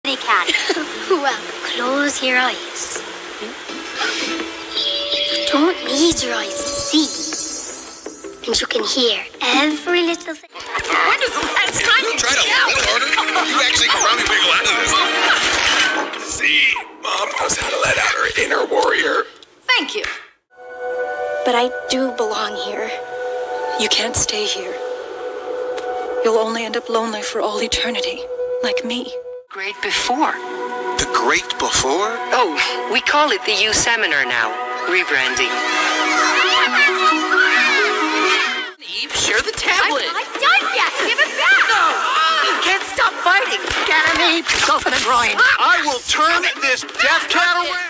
They can. Well, close your eyes. You don't need your eyes to see. And you can hear every little thing. When is the last time you tried a little harder? You actually can probably wiggle out of this. See, Mom knows how to let out her inner warrior. Thank you. But I do belong here. You can't stay here. You'll only end up lonely for all eternity, like me. Great before. The great before? Oh, we call it the U Seminar now. Rebranding. Eve, share the tablet. I'm not done yet. Give it back. No! You can't stop fighting. Get him, Eve. Go for the groin. I will turn this death cat around.